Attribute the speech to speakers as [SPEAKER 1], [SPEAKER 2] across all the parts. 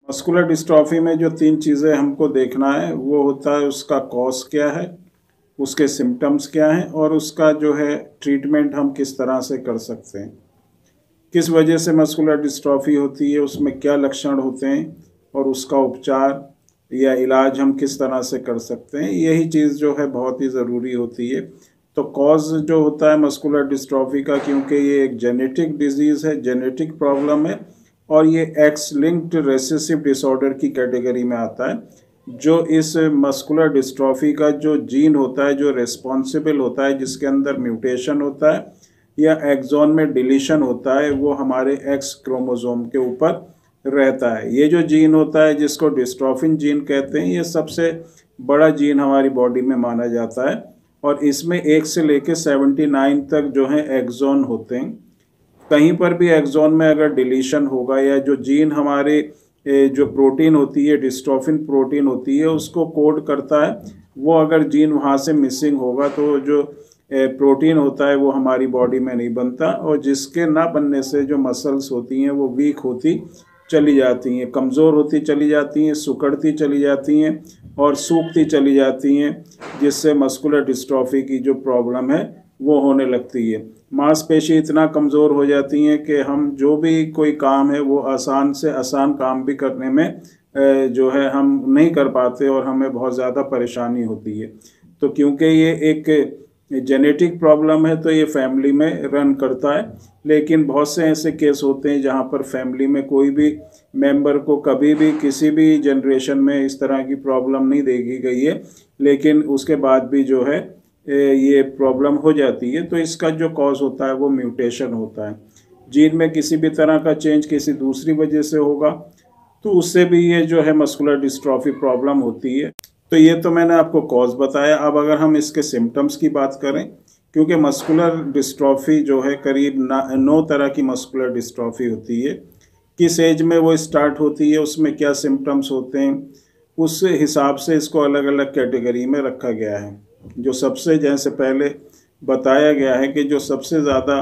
[SPEAKER 1] Muscular dystrophy में जो 3 चीज़ें हमको देखना है वो होता है उसका कॉज क्या है, उसके सिम्टम्स क्या हैं और उसका जो है ट्रीटमेंट हम किस तरह से कर सकते हैं। किस वजह से मस्कुलर डिस्ट्रॉफी होती है, उसमें क्या लक्षण होते हैं और उसका उपचार या इलाज हम किस तरह से कर सकते हैं, यही चीज़ जो है बहुत ही ज़रूरी होती है। तो कॉज जो होता है मस्कुलर डिस्ट्रॉफी का, क्योंकि ये एक जेनेटिक डिजीज़ है, जेनेटिक प्रॉब्लम है और ये एक्स लिंक्ड रेसेसिव डिसऑर्डर की कैटेगरी में आता है। जो इस मस्कुलर डिस्ट्रॉफी का जो जीन होता है, जो रिस्पॉन्सिबल होता है, जिसके अंदर म्यूटेशन होता है या एक्सॉन में डिलीशन होता है, वो हमारे एक्स क्रोमोसोम के ऊपर रहता है। ये जो जीन होता है जिसको डिस्ट्रोफिन जीन कहते हैं, ये सबसे बड़ा जीन हमारी बॉडी में माना जाता है और इसमें 1 से लेकर 79 तक जो है एक्सॉन होते हैं। कहीं पर भी एक्सॉन में अगर डिलीशन होगा या जो जीन हमारे जो प्रोटीन होती है, डिस्ट्रोफिन प्रोटीन होती है, उसको कोड करता है, वो अगर जीन वहाँ से मिसिंग होगा तो जो प्रोटीन होता है वो हमारी बॉडी में नहीं बनता और जिसके ना बनने से जो मसल्स होती हैं वो वीक होती चली जाती हैं, कमज़ोर होती चली जाती हैं, सिकुड़ती चली जाती हैं और सूखती चली जाती हैं, जिससे मस्कुलर डिस्ट्रॉफी की जो प्रॉब्लम है वो होने लगती है। मांसपेशी इतना कमज़ोर हो जाती हैं कि हम जो भी कोई काम है वो आसान से आसान काम भी करने में जो है हम नहीं कर पाते और हमें बहुत ज़्यादा परेशानी होती है। तो क्योंकि ये एक जेनेटिक प्रॉब्लम है तो ये फैमिली में रन करता है, लेकिन बहुत से ऐसे केस होते हैं जहाँ पर फैमिली में कोई भी मेंबर को कभी भी किसी भी जनरेशन में इस तरह की प्रॉब्लम नहीं देखी गई है, लेकिन उसके बाद भी जो है ये प्रॉब्लम हो जाती है। तो इसका जो कॉज होता है वो म्यूटेशन होता है। जीन में किसी भी तरह का चेंज किसी दूसरी वजह से होगा तो उससे भी ये जो है मस्कुलर डिस्ट्रॉफी प्रॉब्लम होती है। तो ये तो मैंने आपको कॉज बताया। अब अगर हम इसके सिम्टम्स की बात करें, क्योंकि मस्कुलर डिस्ट्रॉफी जो है करीब 9 तरह की मस्कुलर डिस्ट्रॉफी होती है। किस एज में वो स्टार्ट होती है, उसमें क्या सिम्टम्स होते हैं, उस हिसाब से इसको अलग अलग कैटेगरी में रखा गया है। जो सबसे जैसे पहले बताया गया है कि जो सबसे ज़्यादा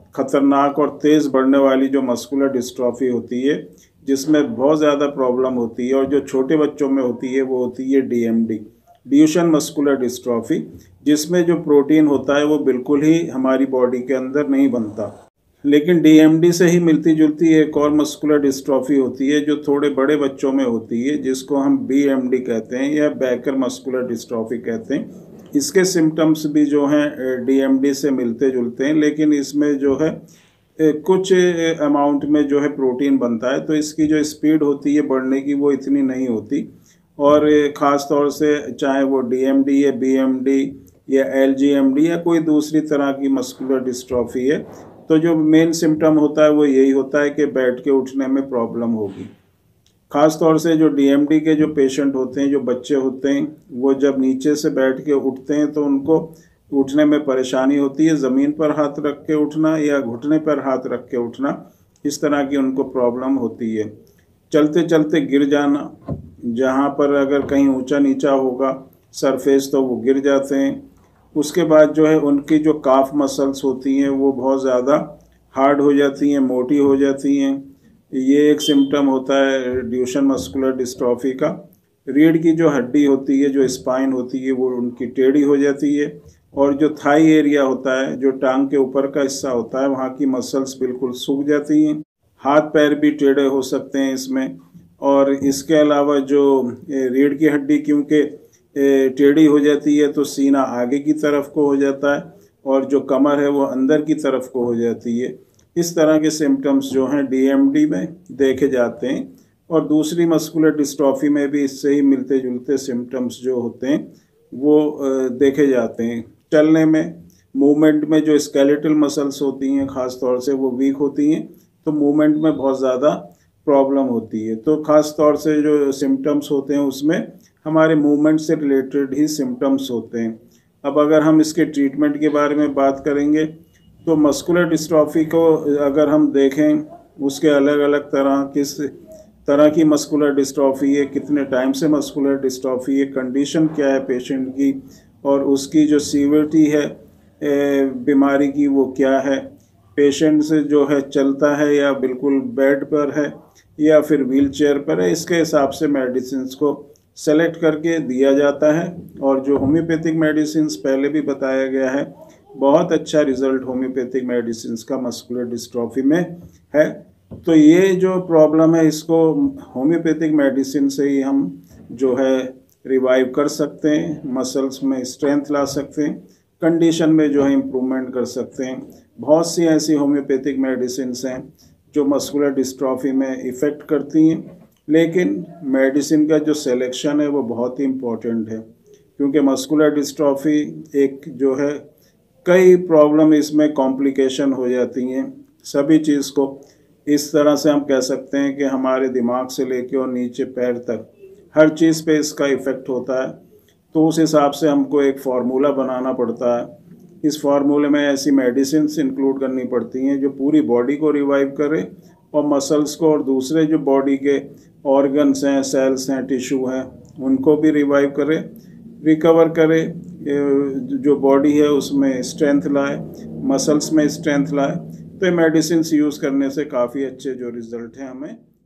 [SPEAKER 1] खतरनाक और तेज़ बढ़ने वाली जो मस्कुलर डिस्ट्रॉफी होती है, जिसमें बहुत ज़्यादा प्रॉब्लम होती है और जो छोटे बच्चों में होती है, वो होती है डीएमडी, ड्यूशन मस्कुलर डिस्ट्रॉफी, जिसमें जो प्रोटीन होता है वो बिल्कुल ही हमारी बॉडी के अंदर नहीं बनता। लेकिन डीएमडी से ही मिलती जुलती एक और मस्कुलर डिस्ट्रॉफी होती है जो थोड़े बड़े बच्चों में होती है, जिसको हम बीएमडी कहते हैं या बैकर मस्कुलर डिस्ट्रॉफी कहते हैं। इसके सिम्टम्स भी जो हैं डीएमडी से मिलते जुलते हैं, लेकिन इसमें जो है कुछ अमाउंट में जो है प्रोटीन बनता है, तो इसकी जो स्पीड होती है बढ़ने की वो इतनी नहीं होती। और ख़ास तौर से चाहे वो डीएमडी या बीएमडी या एलजीएमडी या कोई दूसरी तरह की मस्कुलर डिस्ट्रॉफी है, तो जो मेन सिम्टम होता है वो यही होता है कि बैठ के उठने में प्रॉब्लम होगी। ख़ास तौर से जो डीएमडी के जो पेशेंट होते हैं, जो बच्चे होते हैं, वो जब नीचे से बैठ के उठते हैं तो उनको उठने में परेशानी होती है। ज़मीन पर हाथ रख के उठना या घुटने पर हाथ रख के उठना, इस तरह की उनको प्रॉब्लम होती है। चलते चलते गिर जाना, जहाँ पर अगर कहीं ऊंचा नीचा होगा सरफेस तो वो गिर जाते हैं। उसके बाद जो है उनकी जो काफ मसल्स होती हैं वो बहुत ज़्यादा हार्ड हो जाती हैं, मोटी हो जाती हैं। ये एक सिम्टम होता है ड्यूशन मस्कुलर डिस्ट्रॉफी का। रीढ़ की जो हड्डी होती है, जो स्पाइन होती है, वो उनकी टेढ़ी हो जाती है और जो थाई एरिया होता है, जो टांग के ऊपर का हिस्सा होता है, वहाँ की मसल्स बिल्कुल सूख जाती हैं। हाथ पैर भी टेढ़े हो सकते हैं इसमें। और इसके अलावा जो रीढ़ की हड्डी क्योंकि टेढ़ी हो जाती है तो सीना आगे की तरफ को हो जाता है और जो कमर है वो अंदर की तरफ को हो जाती है। इस तरह के सिम्टम्स जो हैं डीएमडी में देखे जाते हैं और दूसरी मस्कुलर डिस्ट्रॉफी में भी इससे ही मिलते जुलते सिम्टम्स जो होते हैं वो देखे जाते हैं। चलने में, मूवमेंट में जो स्केलेटल मसल्स होती हैं ख़ास तौर से वो वीक होती हैं, तो मूवमेंट में बहुत ज़्यादा प्रॉब्लम होती है। तो ख़ास तौर से जो सिम्टम्स होते हैं उसमें हमारे मूवमेंट से रिलेटेड ही सिम्टम्स होते हैं। अब अगर हम इसके ट्रीटमेंट के बारे में बात करेंगे तो मस्कुलर डिस्ट्रॉफी को अगर हम देखें, उसके अलग अलग किस तरह की मस्कुलर डिस्ट्रॉफी है, कितने टाइम से मस्कुलर डिस्ट्रॉफी है, कंडीशन क्या है पेशेंट की और उसकी जो सीवियरिटी है बीमारी की वो क्या है, पेशेंट से जो है चलता है या बिल्कुल बेड पर है या फिर व्हील चेयर पर है, इसके हिसाब से मेडिसिन को सेलेक्ट करके दिया जाता है। और जो होम्योपैथिक मेडिसिन पहले भी बताया गया है, बहुत अच्छा रिजल्ट होम्योपैथिक मेडिसिन का मस्कुलर डिस्ट्रॉफी में है। तो ये जो प्रॉब्लम है इसको होम्योपैथिक मेडिसिन से ही हम जो है रिवाइव कर सकते हैं, मसल्स में स्ट्रेंथ ला सकते हैं, कंडीशन में जो है इम्प्रूवमेंट कर सकते हैं। बहुत सी ऐसी होम्योपैथिक मेडिसिन हैं जो मस्कुलर डिस्ट्रॉफी में इफ़ेक्ट करती हैं, लेकिन मेडिसिन का जो सिलेक्शन है वो बहुत ही इम्पोर्टेंट है, क्योंकि मस्कुलर डिस्ट्रॉफी एक जो है कई प्रॉब्लम इसमें कॉम्प्लिकेशन हो जाती हैं। सभी चीज़ को इस तरह से हम कह सकते हैं कि हमारे दिमाग से लेके और नीचे पैर तक हर चीज़ पे इसका इफ़ेक्ट होता है। तो उस हिसाब से हमको एक फार्मूला बनाना पड़ता है। इस फार्मूले में ऐसी मेडिसिन्स इंक्लूड करनी पड़ती हैं जो पूरी बॉडी को रिवाइव करे और मसल्स को और दूसरे जो बॉडी के ऑर्गन्स हैं, सेल्स हैं, टिश्यू हैं, उनको भी रिवाइव करे, रिकवर करे, जो बॉडी है उसमें स्ट्रेंथ लाए, मसल्स में स्ट्रेंथ लाए। तो ये मेडिसिन यूज़ करने से काफ़ी अच्छे जो रिज़ल्ट हैं हमें